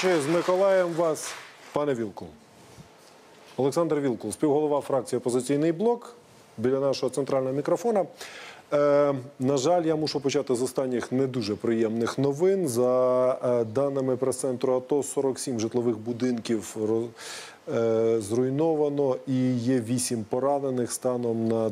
З Миколаєм вас, пане Вілкул. Олександр Вілкул, співголова фракції «Опозиційний блок», біля нашого центрального мікрофона. На жаль, я мушу почати з останніх не дуже приємних новин. За даними прес-центру АТО, 47 житлових будинків зруйновано і є 8 поранених станом на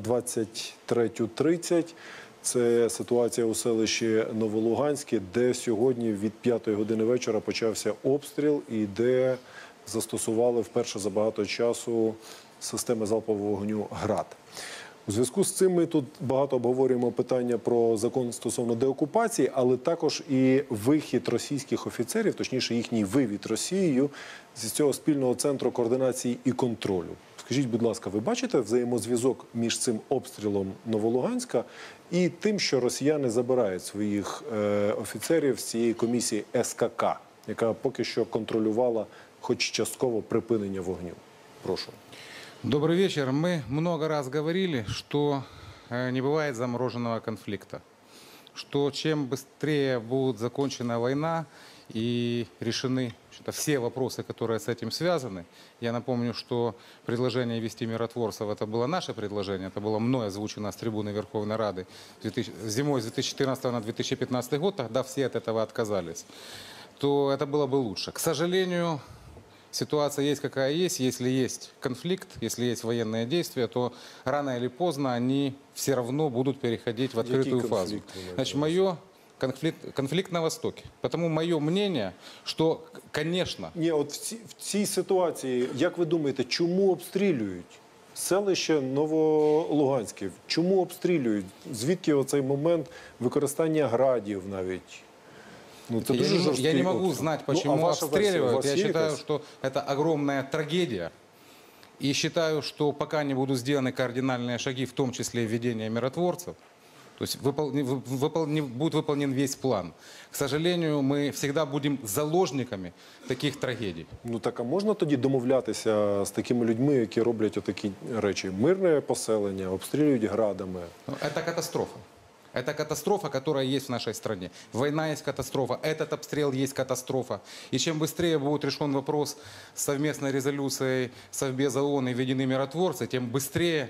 23:30. Це ситуація у селищі Новолуганське, де сьогодні від 5-ї години вечора почався обстріл і де застосували вперше за багато часу системи залпового вогню «Град». У зв'язку з цим ми тут багато обговорюємо питання про закон стосовно деокупації, але також і вихід російських офіцерів, точніше їхній вивід Росією з цього спільного центру координації і контролю. Скажіть, будь ласка, ви бачите взаємозв'язок між цим обстрілом Новолуганська і тим, що росіяни забирають своїх офіцерів з цієї комісії СКК, яка поки що контролювала хоч частково припинення вогню? Прошу. Добрый вечер. Мы много раз говорили, что не бывает замороженного конфликта. Что чем быстрее будет закончена война и решены все вопросы, которые с этим связаны. Я напомню, что предложение ввести миротворцев, это было наше предложение, это было мной озвучено с трибуны Верховной Рады зимой с 2014 на 2015 год, тогда все от этого отказались. То это было бы лучше. К сожалению, ситуация есть какая есть. Если есть конфликт, если есть военные действия, то рано или поздно они все равно будут переходить в открытую фазу. Значит, конфликт на Востоке. Потому мое мнение, что, конечно... Ні, от в цій ситуації, як ви думаєте, чому обстрілюють селище Новолуганське? Чому обстрілюють? Звідки оцей момент використання градів навіть? Ну, я не могу знать, почему обстреливают. Я считаю, что это огромная трагедия. И считаю, что пока не будут сделаны кардинальные шаги, в том числе введение миротворцев, то есть будет выполнен весь план. К сожалению, мы всегда будем заложниками таких трагедий. Ну так, а можна тоді домовлятися з такими людьми, які роблять отакі речі? Мирне поселення, обстрілюють градами. Это катастрофа. Это катастрофа, которая есть в нашей стране. Война есть катастрофа, этот обстрел есть катастрофа. И чем быстрее будет решен вопрос с совместной резолюцией Совбеза ООН и введены миротворцы, тем быстрее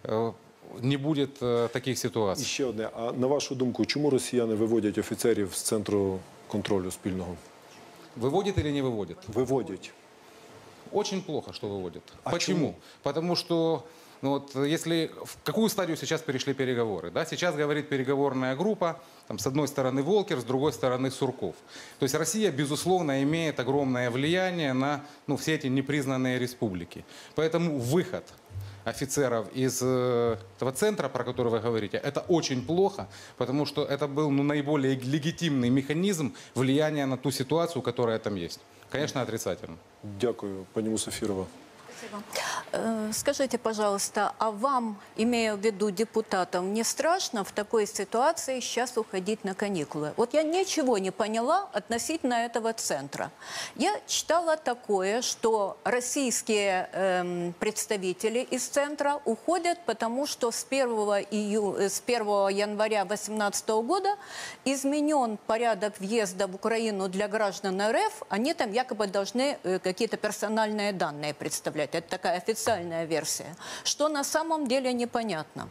не будет таких ситуаций. І ще одне. А на вашу думку, чому росіяни виводять офіцерів з центру контролю спільного? Выводят или не выводят? Виводять. Очень плохо, что выводят. А почему? чему? Потому что если в какую стадию сейчас перешли переговоры? Да? Сейчас говорит переговорная группа, там, с одной стороны Волкер, с другой стороны Сурков. То есть Россия, безусловно, имеет огромное влияние на все эти непризнанные республики. Поэтому выход офицеров из этого центра, про который вы говорите, это очень плохо, потому что это был наиболее легитимный механизм влияния на ту ситуацию, которая там есть. Конечно, отрицательно. Дякую, пані Мусафірова. Скажите, пожалуйста, а вам, имея в виду депутатам, не страшно в такой ситуации сейчас уходить на каникулы? Вот я ничего не поняла относительно этого центра. Я читала такое, что российские представители из центра уходят, потому что с 1 января 2018 года изменен порядок въезда в Украину для граждан РФ. Они там якобы должны какие-то персональные данные представлять. Это такая официальная версия, что на самом деле непонятно.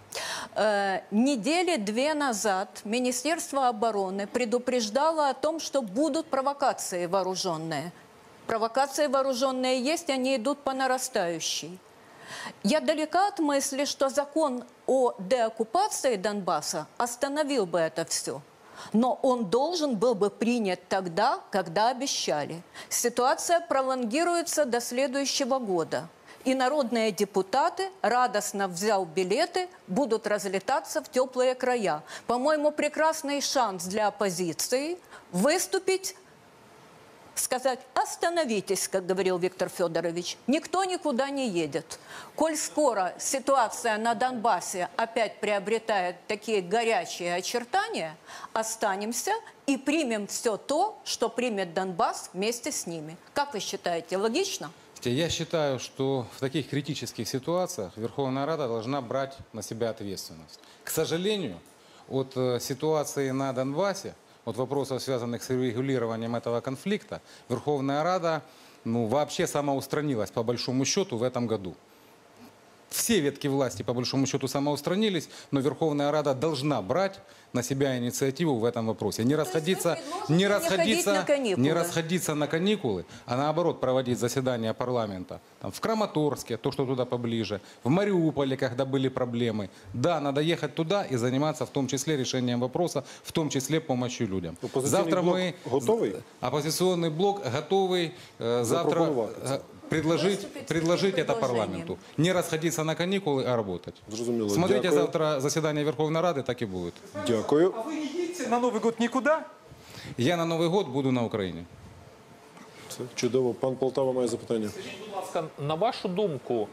Недели 2 назад Министерство обороны предупреждало о том, что будут провокации вооруженные. Провокации вооруженные есть, они идут по нарастающей. Я далека от мысли, что закон о деоккупации Донбасса остановил бы это все. Но он должен был бы принят тогда, когда обещали. Ситуация пролонгируется до следующего года. И народные депутаты, радостно взяв билеты, будут разлетаться в теплые края. По-моему, прекрасный шанс для оппозиции выступить, сказать: остановитесь, как говорил Виктор Федорович, никто никуда не едет. Коль скоро ситуация на Донбассе опять приобретает такие горячие очертания, останемся и примем все то, что примет Донбасс вместе с ними. Как вы считаете, логично? Я считаю, что в таких критических ситуациях Верховная Рада должна брать на себя ответственность. К сожалению, от ситуации на Донбассе вот вопросов, связанных с регулированием этого конфликта, Верховная Рада вообще самоустранилась по большому счету в этом году. Все ветки власти, по большому счету, самоустранились, но Верховная Рада должна брать на себя инициативу в этом вопросе. Не расходиться, не ходить на каникулы. не расходиться на каникулы, а наоборот проводить заседания парламента. Там, в Краматорске, то, что туда поближе, в Мариуполе, когда были проблемы. Да, надо ехать туда и заниматься в том числе решением вопроса, в том числе помощью людям. Опозиційний блок готовий? Оппозиционный блок готовый завтра Запропонувати Выступить предложить с это таким парламенту. Не расходиться на каникулы, а работать. Зрозуміло. Смотрите Дякую. завтра заседание Верховной Рады, так и будет. Дякую. А вы не едете на Новый год никуда? Я на Новый год буду на Украине. Це чудово. Пан Полтава має запитання. Скажіть, будь ласка, на вашу думку,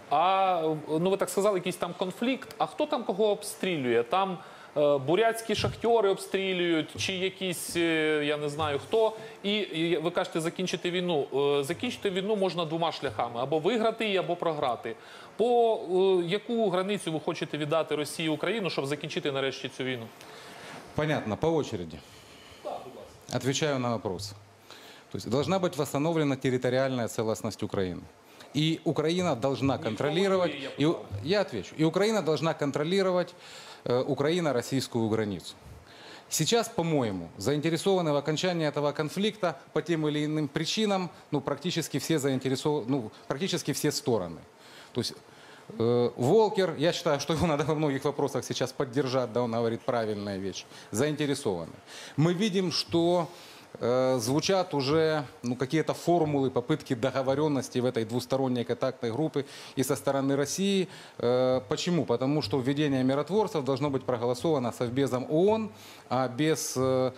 ви так сказали, якийсь там конфлікт, а хто там кого обстрілює? Там бурятські шахтери обстрілюють, чи якісь, я не знаю хто. І ви кажете, закінчити війну. Закінчити війну можна двома шляхами. Або виграти її, або програти. По яку границю ви хочете віддати Росії і Україну, щоб закінчити нарешті цю війну? Понятно, по очереди. Отвечаю на вопрос. То есть должна быть восстановлена территориальная целостность Украины. И Украина должна контролировать, я отвечу, и Украина должна контролировать украино-российскую границу. Сейчас, по-моему, заинтересованы в окончании этого конфликта по тем или иным причинам практически все практически все стороны. То есть Волкер, я считаю, что его надо во многих вопросах сейчас поддержать, да, он говорит правильная вещь, заинтересованы. Мы видим, что звучат уже какие-то формулы, попытки договоренности в этой двусторонней контактной группе и со стороны России. Почему? Потому что введение миротворцев должно быть проголосовано Совбезом ООН, а без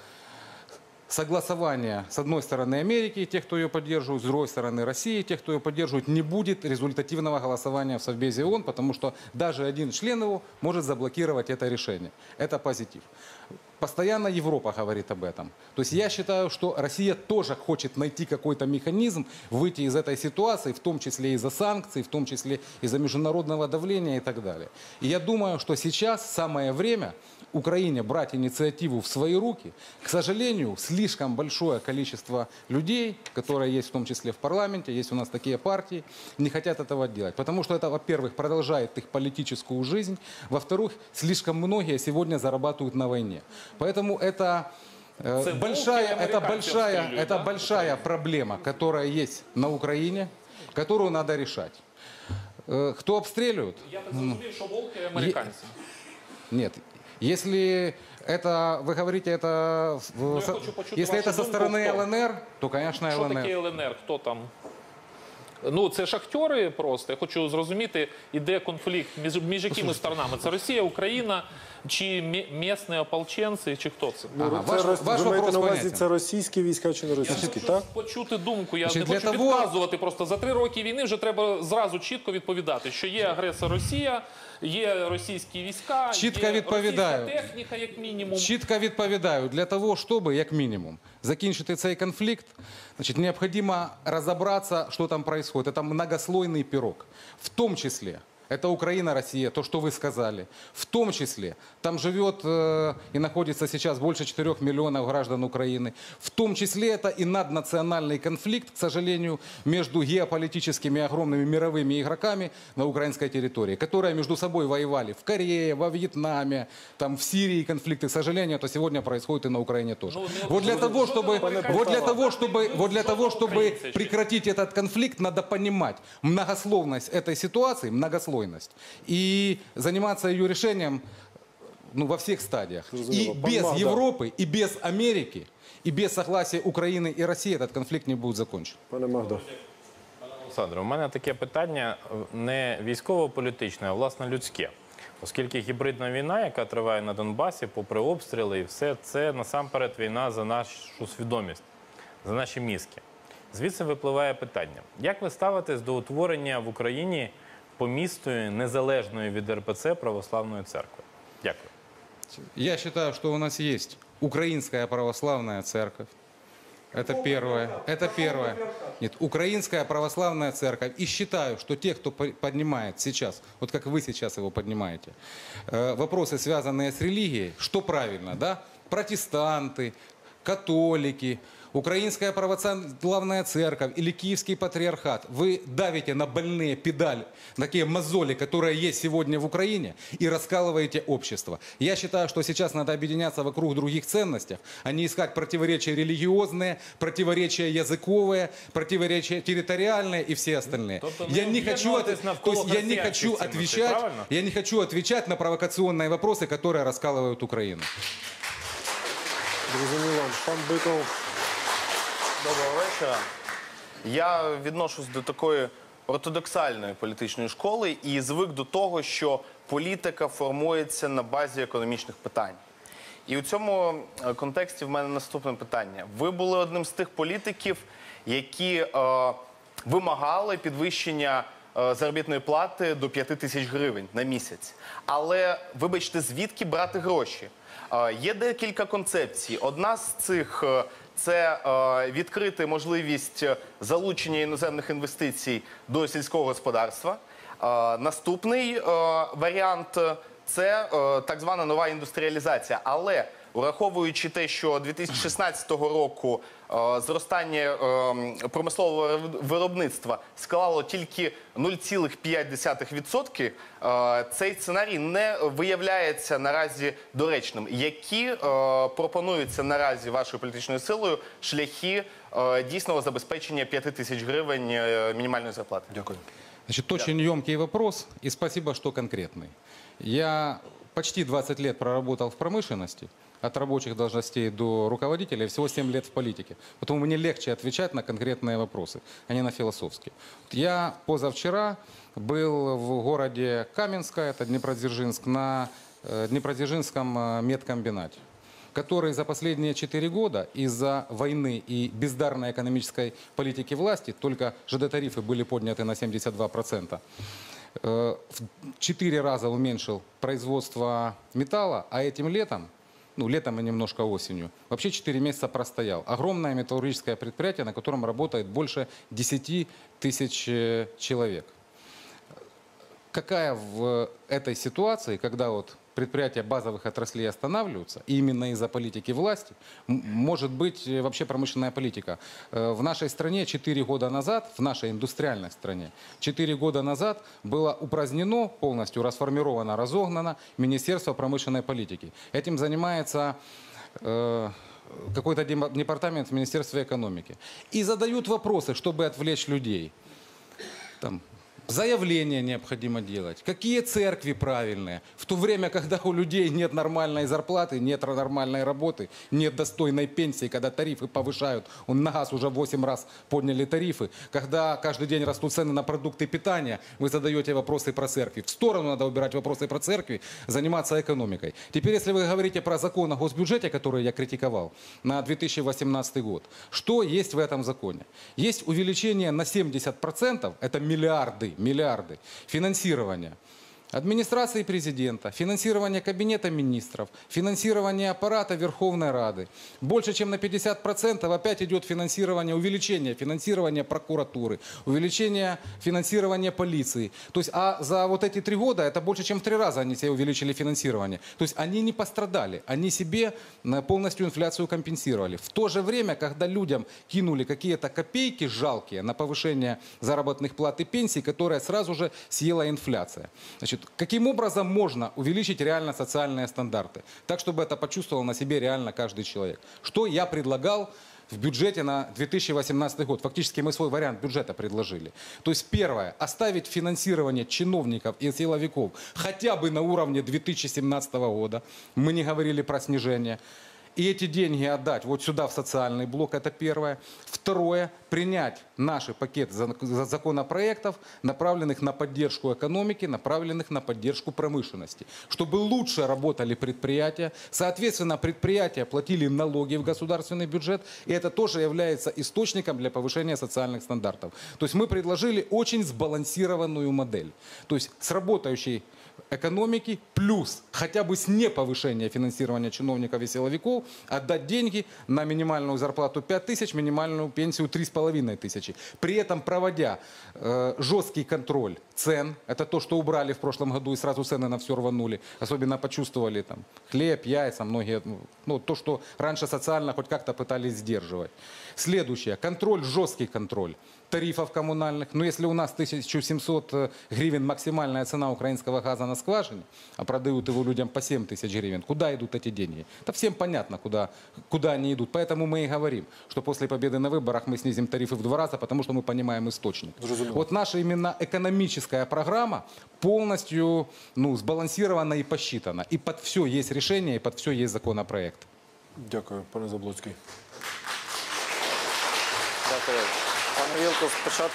согласования с одной стороны Америки, тех, кто ее поддерживает, с другой стороны России, тех, кто ее поддерживает, не будет результативного голосования в Совбезе ООН, потому что даже один член его может заблокировать это решение. Это позитив. Постоянно Европа говорит об этом. То есть я считаю, что Россия тоже хочет найти какой-то механизм, выйти из этой ситуации, в том числе из-за санкций, в том числе из-за международного давления и так далее. И я думаю, что сейчас самое время Украине брать инициативу в свои руки. К сожалению, слишком большое количество людей, которые есть в том числе в парламенте, есть у нас такие партии, не хотят этого делать. Потому что это, во-первых, продолжает их политическую жизнь, во-вторых, слишком многие сегодня зарабатывают на войне. Поэтому это большая проблема, которая есть на Украине, которую надо решать. Кто обстреливает? Я так зрозумів, що волки американці. Нет. Если это, вы говорите, это, я хочу почути если вашу это со думку, стороны хто? ЛНР, то, конечно, Що ЛНР. таке ЛНР? Хто там? Це шахтери просто. Я хочу зрозуміти, іде конфлікт між якими сторонами. Це Росія, Україна, чи місцеві ополченці, чи хто це? Ага, Це, ваш ви маєте вопрос на увазі, понятен. це російські війська чи не Я російські, хочу так? почути думку. Я Значить, не для хочу того- відказувати просто. За 3 роки війни вже треба зразу чітко відповідати, що є агресор Росія, є російські війська, Чітко є відповідаю. російська техніка, як мінімум. Чітко відповідаю, для того, щоб, як мінімум, закінчити цей конфлікт, значит, необходимо разобраться, что там происходит. Это многослойный пирог. В том числе, это Украина, Россия, то, что вы сказали. В том числе, там живет и находится сейчас больше 4 миллионов граждан Украины. В том числе, это и наднациональный конфликт, к сожалению, между геополитическими огромными мировыми игроками на украинской территории, которые между собой воевали в Корее, во Вьетнаме, там, в Сирии конфликты, к сожалению, это сегодня происходит и на Украине тоже. Вот для того, чтобы прекратить этот конфликт, надо понимать многословность этой ситуации, многословность, и заниматься ее решением во всех стадиях. И Зрозуміло. Пан без Магда. Европы, и без Америки, и без согласия Украины и России этот конфликт не будет закончен. Пане Магдо. Олександр, у мене таке питання не військово-політичне, а власне людське. Оскільки гібридна війна, яка триває на Донбасі, попри обстріли і все, це насамперед війна за нашу свідомість, за наші мізки. Звідси випливає питання. Як ви ставитесь до утворення в Україні помісної, незалежної від РПЦ православної церкви? Дякую. Я считаю, что у нас есть Украинская православная церковь. Это первое. Это первое. Нет, Украинская православная церковь. И считаю, что те, кто поднимает сейчас, вот как вы сейчас его поднимаете, вопросы, связанные с религией, что правильно, да? протестанты, католики, Украинская православная церковь или Киевский патриархат, вы давите на больные педали, на такие мозоли, которые есть сегодня в Украине, и раскалываете общество. Я считаю, что сейчас надо объединяться вокруг других ценностей, а не искать противоречия религиозные, противоречия языковые, противоречия территориальные и все остальные. Я не хочу отвечать на провокационные вопросы, которые раскалывают Украину. Зрозуміло. Пан Биков. Доброго вечора. Я відношусь до такої ортодоксальної політичної школи і звик до того, що політика формується на базі економічних питань. І у цьому контексті в мене наступне питання. Ви були одним з тих політиків, які вимагали підвищення заробітної плати до 5 тисяч гривень на місяць. Але, вибачте, звідки брати гроші? Є декілька концепцій. Одна з цих – це відкрити можливість залучення іноземних інвестицій до сільського господарства. Наступний варіант – це так звана нова індустріалізація. Але, враховуючи те, що 2016 року зростання промислового виробництва склало тільки 0,5%, цей сценарій не виявляється наразі доречним. Які пропонуються наразі вашою політичною силою шляхи дійсного забезпечення 5 тисяч гривень мінімальної зарплати? Дякую. Значит, очень емкий вопрос, и спасибо, что конкретный. Я почти 20 лет проработал в промышленности, от рабочих должностей до руководителя, всего 7 лет в политике. Поэтому мне легче отвечать на конкретные вопросы, а не на философские. Я позавчера был в городе Каменское, это Днепродзержинск, на Днепродзержинском медкомбинате, который за последние 4 года из-за войны и бездарной экономической политики власти, только ЖД-тарифы были подняты на 72%, в 4 раза уменьшил производство металла, а этим летом, летом и немножко осенью, вообще 4 месяца простоял. Огромное металлургическое предприятие, на котором работает больше 10 тысяч человек. Какая в этой ситуации, когда вот предприятия базовых отраслей останавливаются, и именно из-за политики власти, может быть вообще промышленная политика. В нашей стране 4 года назад, в нашей индустриальной стране, 4 года назад было упразднено, полностью расформировано, разогнано Министерство промышленной политики. Этим занимается какой-то департамент Министерства экономики. И задают вопросы, чтобы отвлечь людей. Там, заявления необходимо делать. Какие церкви правильные? В то время, когда у людей нет нормальной зарплаты, нет нормальной работы, нет достойной пенсии, когда тарифы повышают, на газ уже 8 раз подняли тарифы, когда каждый день растут цены на продукты питания, вы задаете вопросы про церкви. В сторону надо убирать вопросы про церкви, заниматься экономикой. Теперь, если вы говорите про закон о госбюджете, который я критиковал, на 2018 год, что есть в этом законе? Есть увеличение на 70%, это миллиарды финансирования администрации президента, финансирование кабинета министров, финансирование аппарата Верховной Рады. Больше чем на 50% опять идет финансирование, увеличение финансирования прокуратуры, увеличение финансирования полиции. То есть, а за вот эти 3 года это больше чем в 3 раза они себе увеличили финансирование. То есть они не пострадали, они себе полностью инфляцию компенсировали. В то же время, когда людям кинули какие-то копейки жалкие на повышение заработных плат и пенсий, которые сразу же съела инфляция. Значит, каким образом можно увеличить реально социальные стандарты, так, чтобы это почувствовал на себе реально каждый человек? Что я предлагал в бюджете на 2018 год. Фактически мы свой вариант бюджета предложили. То есть первое, оставить финансирование чиновников и силовиков хотя бы на уровне 2017 года. Мы не говорили про снижение. И эти деньги отдать вот сюда, в социальный блок, это первое. Второе, принять наш пакет законопроектов, направленных на поддержку экономики, направленных на поддержку промышленности. Чтобы лучше работали предприятия, соответственно, предприятия платили налоги в государственный бюджет, и это тоже является источником для повышения социальных стандартов. То есть мы предложили очень сбалансированную модель. То есть с работающей экономики плюс хотя бы с неповышения финансирования чиновников и силовиков отдать деньги на минимальную зарплату 5 тысяч, минимальную пенсию 3,5 тысячи. При этом проводя жесткий контроль цен, это то, что убрали в прошлом году и сразу цены на все рванули, особенно почувствовали там хлеб, яйца, многие, ну, то, что раньше социально хоть как-то пытались сдерживать. Следующее, контроль, жесткий контроль тарифов коммунальных. Но если у нас 1700 гривен максимальная цена украинского газа на скважине, а продают его людям по 7 тысяч гривен, куда идут эти деньги? Это всем понятно, куда они идут. Поэтому мы и говорим, что после победы на выборах мы снизим тарифы в 2 раза, потому что мы понимаем источник. Вот наша именно экономическая программа полностью сбалансирована и посчитана. И под все есть решение, и под все есть законопроект. Дякую, пане Заблоцький. Дякую. Пане Вілкул,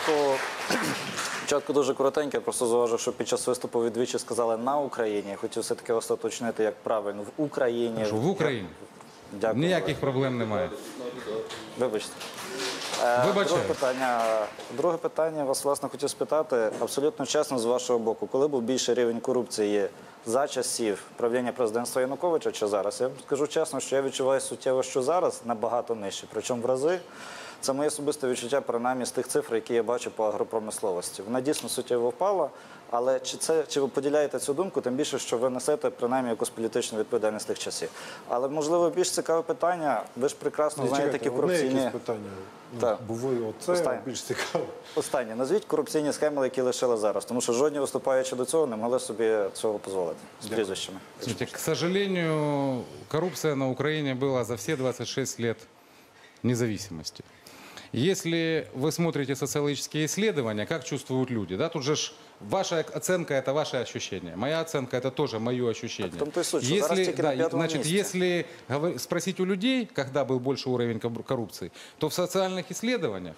спочатку дуже коротенько, я просто зауважив, що під час виступу ви двічі сказали «на Україні». Я хотів все-таки вас уточнити, як правильно, в Україні. В Україні. Дякую. Ніяких проблем немає. Вибачте. Вибачаю. Друге питання вас, власне, хотів спитати, абсолютно чесно з вашого боку, коли був більший рівень корупції за часів правління президентства Януковича чи зараз? Я вам скажу чесно, що я відчуваю суттєво, що зараз набагато нижче, причому в рази. Це моє особисте відчуття, принаймні, з тих цифр, які я бачу по агропромисловості. Вона дійсно суттєво впала, але чи ви поділяєте цю думку, тим більше, що ви несете, принаймні, якусь політичну відповідальність тих часів. Але, можливо, більш цікаве питання, ви ж прекрасно знаєте такі корупційні... питання. Так. Бо ви оце більш цікаво. Останнє. Назвіть корупційні схеми, які лишили зараз, тому що жодні виступаючи до цього не могли собі цього дозволити з прізвищами. Смотрите, к сожалению, коррупция на Украине была за все 26 лет независимости. Если вы смотрите социологические исследования, как чувствуют люди, да, тут же ваша оценка – это ваше ощущение, моя оценка – это тоже мое ощущение. Так в том-то и суть, что зараз тільки на пятом месте. Если спросить у людей, когда был больше уровень коррупции, то в социальных исследованиях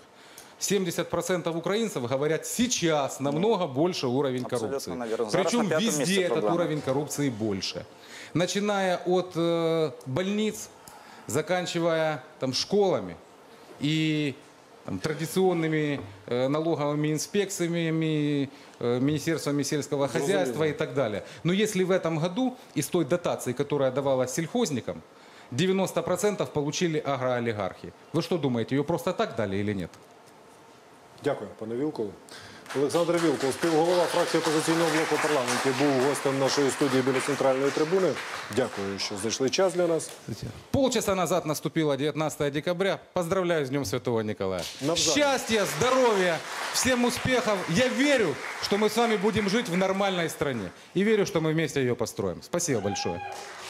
70% украинцев говорят, сейчас намного больше уровень коррупции. Наверное. Причем на везде этот проблема. уровень коррупции больше. Начиная от больниц, заканчивая там, школами и традиционными налоговыми инспекциями, министерствами сельского хозяйства и так далее. Но если в этом году из той дотации, которая давалась сельхозникам, 90% получили агроолигархи, вы что думаете, ее просто так дали или нет? Дякую, пане Вілкул. Олександр Вілкул, співголова фракції опозиційного блоку в парламенті, був гостем нашої студії біля центральної трибуни. Дякую, що знайшли час для нас. Полчаса назад наступило 19 декабря. Поздравляю с Днем Святого Николая. Навзаим. Счастья, здоровья, всем успехов. Я верю, что мы с вами будем жить в нормальной стране. И верю, что мы вместе ее построим. Спасибо большое.